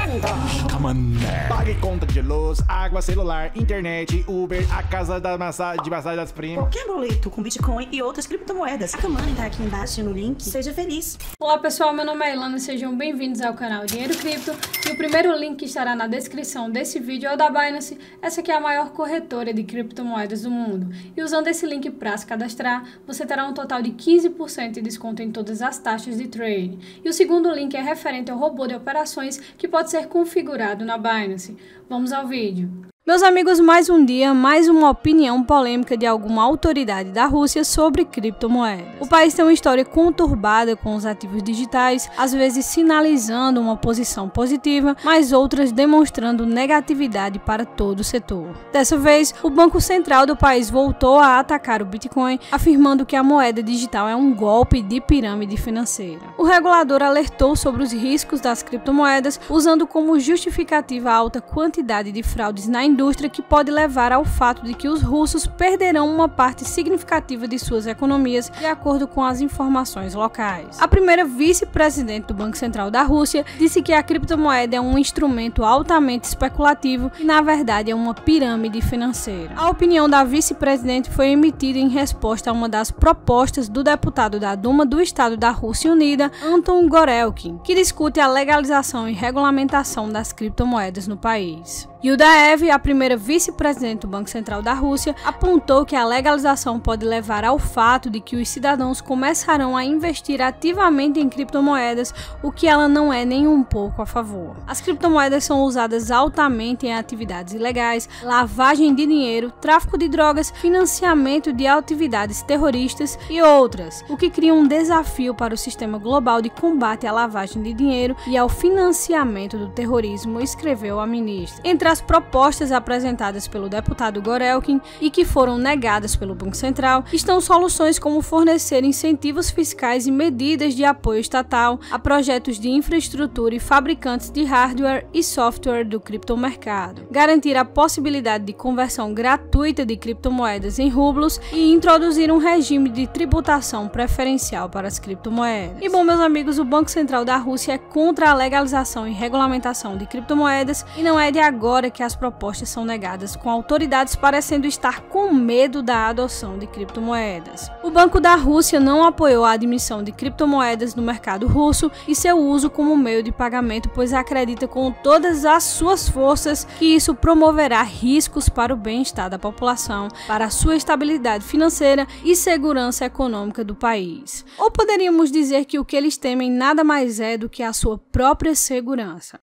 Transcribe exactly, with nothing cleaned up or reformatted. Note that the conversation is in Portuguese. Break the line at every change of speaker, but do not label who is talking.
Pague conta de luz, água, celular, internet, Uber, a casa da massa, de massagem das primas.
Qualquer boleto com Bitcoin e outras criptomoedas. A Money tá aqui embaixo no link. Seja feliz.
Olá pessoal, meu nome é Ilana e sejam bem-vindos ao canal Dinheiro Cripto. E o primeiro link que estará na descrição desse vídeo é o da Binance. Essa aqui é a maior corretora de criptomoedas do mundo. E usando esse link para se cadastrar, você terá um total de quinze por cento de desconto em todas as taxas de trade. E o segundo link é referente ao robô de operações que pode ser configurado na Binance. Vamos ao vídeo. Meus amigos, mais um dia, mais uma opinião polêmica de alguma autoridade da Rússia sobre criptomoedas. O país tem uma história conturbada com os ativos digitais, às vezes sinalizando uma posição positiva, mas outras demonstrando negatividade para todo o setor. Dessa vez, o Banco Central do país voltou a atacar o Bitcoin, afirmando que a moeda digital é um golpe de pirâmide financeira. O regulador alertou sobre os riscos das criptomoedas, usando como justificativa a alta quantidade de fraudes na indústria indústria que pode levar ao fato de que os russos perderão uma parte significativa de suas economias, de acordo com as informações locais. A primeira vice-presidente do Banco Central da Rússia disse que a criptomoeda é um instrumento altamente especulativo e, na verdade, é uma pirâmide financeira. A opinião da vice-presidente foi emitida em resposta a uma das propostas do deputado da Duma do Estado da Rússia Unida, Anton Gorelkin, que discute a legalização e regulamentação das criptomoedas no país. Yudaev, a primeira vice-presidente do Banco Central da Rússia, apontou que a legalização pode levar ao fato de que os cidadãos começarão a investir ativamente em criptomoedas, o que ela não é nem um pouco a favor. As criptomoedas são usadas altamente em atividades ilegais, lavagem de dinheiro, tráfico de drogas, financiamento de atividades terroristas e outras, o que cria um desafio para o sistema global de combate à lavagem de dinheiro e ao financiamento do terrorismo, escreveu a ministra. Entre as propostas apresentadas pelo deputado Gorelkin e que foram negadas pelo Banco Central, estão soluções como fornecer incentivos fiscais e medidas de apoio estatal a projetos de infraestrutura e fabricantes de hardware e software do criptomercado, garantir a possibilidade de conversão gratuita de criptomoedas em rublos e introduzir um regime de tributação preferencial para as criptomoedas. E bom, meus amigos, o Banco Central da Rússia é contra a legalização e regulamentação de criptomoedas e não é de agora que as propostas são negadas, com autoridades parecendo estar com medo da adoção de criptomoedas. O Banco da Rússia não apoiou a admissão de criptomoedas no mercado russo e seu uso como meio de pagamento, pois acredita com todas as suas forças que isso promoverá riscos para o bem-estar da população, para a sua estabilidade financeira e segurança econômica do país. Ou poderíamos dizer que o que eles temem nada mais é do que a sua própria segurança.